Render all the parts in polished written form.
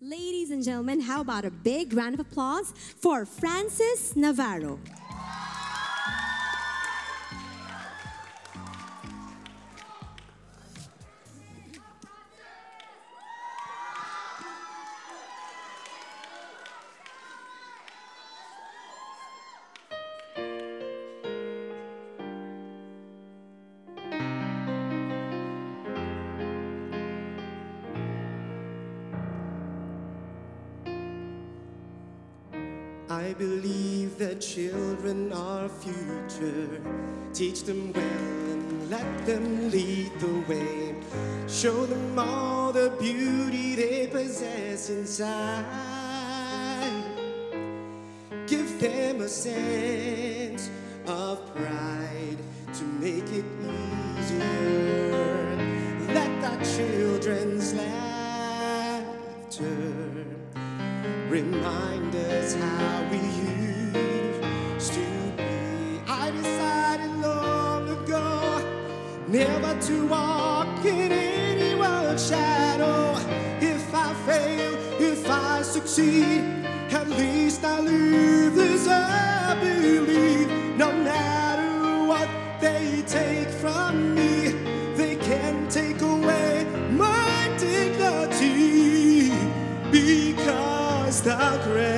Ladies and gentlemen, how about a big round of applause for Francis Navarro? I believe that children are future. Teach them well and let them lead the way. Show them all the beauty they possess inside. Give them a sense of pride to make it easier. Let our children's laughter remind us how we used to be. I decided long ago never to walk in anyone's shadow. If I fail, if I succeed, at least I live as I believe. No matter what they take from me, they can take away my dignity, because the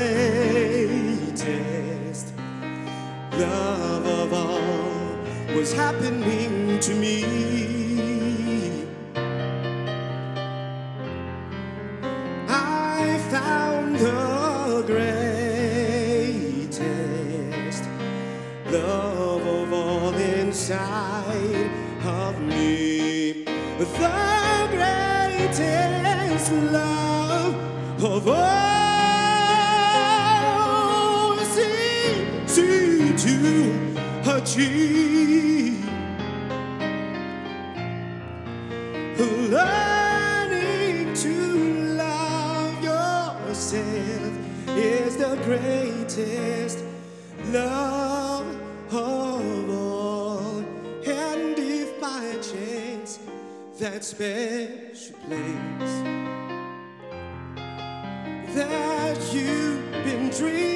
greatest love of all was happening to me. I found the greatest love of all inside of me. The greatest love of all. To achieve. Learning to love yourself is the greatest love of all. And if by chance that special place that you've been dreaming